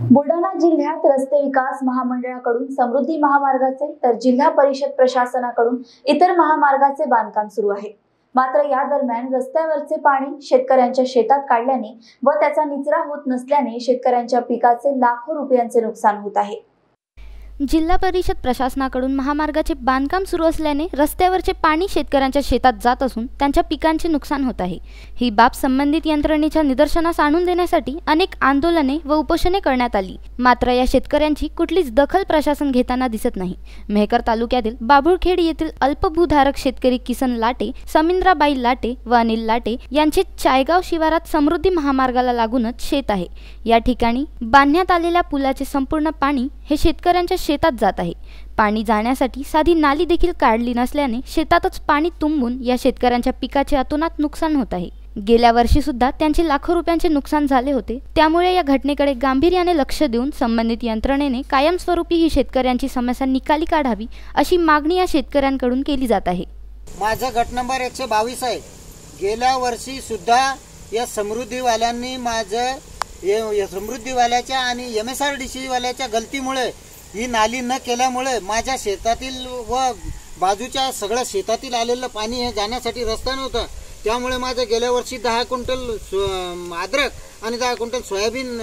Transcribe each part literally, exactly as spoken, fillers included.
बुलढाणा जिल्ह्यात रस्ते विकास महामंडळाकडून समृद्धी महामार्गाचे तर जिल्हा परिषद प्रशासनाकडून इतर महामार्गाचे बांधकाम सुरू आहे। मात्र या दरम्यान रस्त्यावरचे पाणी शेतकऱ्यांच्या शेतात काढल्याने व त्याचा निचरा होत नसल्याने शेतकऱ्यांच्या पिकाचे लाखो रुपयांचे नुकसान होत आहे। जिल्हा परिषद प्रशासनाकडून महामार्गाचे बांधकाम सुरू असल्याने रस्त्यावरचे पाणी शेतकऱ्यांच्या शेतात जात असून त्यांच्या पिकांचे नुकसान होत आहे। ही बाब संबंधित यंत्रणेच्या निदर्शनास आणून देण्यासाठी अनेक आंदोलने व उपोषणे करण्यात आली, मात्र या शेतकऱ्यांची कुठलीच दखल प्रशासन घेताना दिसत नाही। मेहकर तालुक्यातील बाबुळखेड येथील अल्पभूधारक शेतकरी किसन लाटे, समिंद्राबाई लाटे व अनिल लाटे यांचे चायगाव शिवारात समृद्धी महामार्गाला लागूनच शेत आहे। या ठिकाणी बांधण्यात आलेल्या पुलाचे संपूर्ण पाणी हे शेतकऱ्यांच्या शेतात जात आहे। पाणी जाण्यासाठी साधी नाली देखील काढली नसल्याने शेतातच पाणी तुंबून या शेतकऱ्यांच्या पिकाचे अतोनात नुकसान होत आहे। गेल्या वर्षी सुद्धा त्यांचे लाखो रुपयांचे नुकसान झाले होते। त्यामुळे या घटनेकडे गांभीर्याने लक्ष देऊन संबंधित यंत्रणेने कायमस्वरूपी ही शेतकऱ्यांची समस्या निकाली काढावी अशी मागणी या शेतकऱ्यांकडून केली जात आहे। माझा गट नंबर एकशे बावीस आहे। गेल्या वर्षी सुद्धा या समृद्धीवाल्यांनी माझं या समृद्धीवाल्याच्या आणि M S R D C वाल्याच्या गलतीमुळे ही नाली न केल्यामुळे माझ्या शेतातील व बाजूच्या सगळ्या शेतातील आलेलं पाणी हे जाण्यासाठी रस्ता नव्हता। त्यामुळे माझं गेल्या वर्षी दहा क्विंटल अद्रक आणि दहा क्विंटल सोयाबीन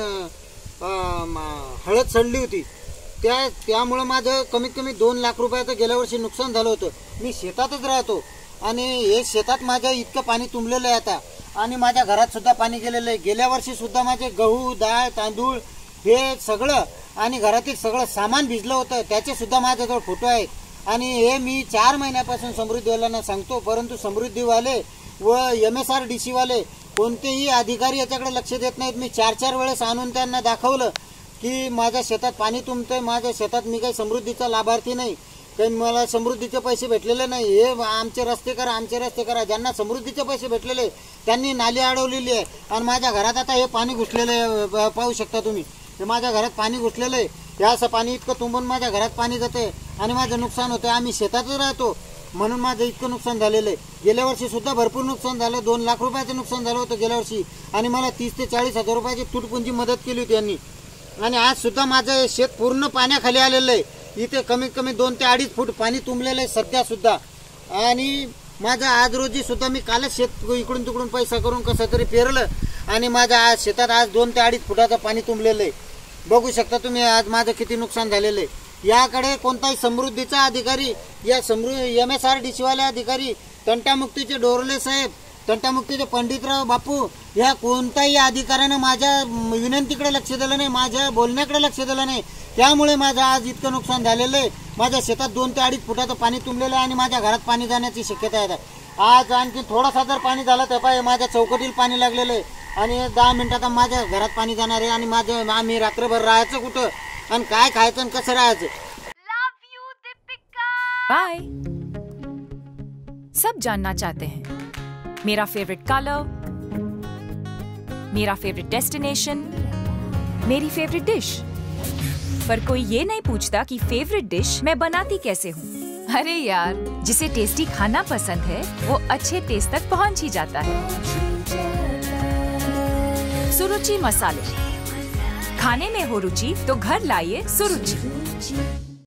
हळद सडली होती। त्या त्यामुळे माझं कमीत कमी दोन लाख रुपयाचं गेल्या वर्षी नुकसान झालं होतं। मी शेतातच राहतो आणि हे शेतात माझं इतकं पाणी तुंबलेलं आहे आता, आणि माझ्या घरात सुद्धा पाणी गेलेलं आहे। गेल्या वर्षी सुद्धा माझे गहू डाळ तांदूळ हे सगळं आणि घरातील सगळं सामान भिजलं होतं, त्याचे सुद्धा माझ्याजवळ फोटो आहेत। आणि हे मी चार महिन्यापासून समृद्धीवाल्यांना सांगतो, परंतु समृद्धीवाले व M S R D C वाले कोणतेही अधिकारी याच्याकडे लक्ष देत नाहीत। मी चार चार वेळेस आणून त्यांना दाखवलं की माझ्या शेतात पाणी तुंबतंय, माझ्या शेतात मी काही समृद्धीचा लाभार्थी नाही, काही मला समृद्धीचे पैसे भेटलेले नाही, हे आमचे रस्ते करा आमचे रस्ते करा। ज्यांना समृद्धीचे पैसे भेटलेले त्यांनी नाली अडवलेली आहे आणि माझ्या घरात आता हे पाणी घुसलेलं आहे, पाहू शकता तुम्ही। हे माझ्या घरात पाणी घुसलेलं आहे, हे असं पाणी इतकं तुंबून माझ्या घरात पाणी जाते आणि माझं नुकसान होतं। आम्ही शेतातच राहतो म्हणून माझं इतकं नुकसान झालेलं आहे। गेल्या वर्षी सुद्धा भरपूर नुकसान झालं, दोन लाख रुपयाचं नुकसान झालं होतं गेल्या वर्षी, आणि मला तीस ते चाळीस हजार रुपयाची तुटपुंजी मदत केली होती यांनी। आणि आज सुद्धा माझं शेत पूर्ण पाण्याखाली आलेलं आहे, इथे कमीत कमी दोन ते अडीच फूट पाणी तुंबलेलं आहे सध्या सुद्धा। आणि माझं आज रोजी सुद्धा मी कालच शेत इकडून तिकडून पैसा करून कसं तरी पेरलं आणि माझ्या आज शेतात आज दोन ते अडीच फुटाचं पाणी तुंबलेलं आहे। बघू शकता तुम्ही आज माझं किती नुकसान झालेलं आहे। याकडे कोणताही समृद्धीचा अधिकारी या Samruddhi M S R D C वाले अधिकारी, तंटामुक्तीचे डोरले साहेब, तंटामुक्तीचे पंडितराव बापू, या कोणत्याही अधिकाऱ्यानं माझ्या विनंतीकडे लक्ष दिलं नाही, माझ्या बोलण्याकडे लक्ष दिलं नाही। त्यामुळे माझं आज इतकं नुकसान झालेलं आहे। माझ्या शेतात दोन ते अडीच फुटाचं पाणी तुंबलेलं आहे आणि माझ्या घरात पाणी जाण्याची शक्यता आहे। आज आणखी थोडासा जर पाणी झालं तर पाय माझ्या चौकटीला पाणी लागलेलं आहे आणि दहा मिनिटात माझ्या घरात पाणी जाणार आहे आणि माझं आम्ही रात्रभर राहायचं कुठं आणि काय खायचं आणि कसं राहायचं। बाय। सब जानना चाहते हैं मेरा फेवरेट कलर, मेरा फेवरेट डेस्टिनेशन, मेरी फेवरेट डिश, पर कोई ये नहीं पूछता कि फेवरेट डिश मैं बनाती कैसे हूँ। अरे यार, जिसे टेस्टी खाना पसंद है वो अच्छे टेस्ट तक पहुँच ही जाता है। सुरुचि मसाले, खाने में हो रुचि तो घर लाइए सुरुचि।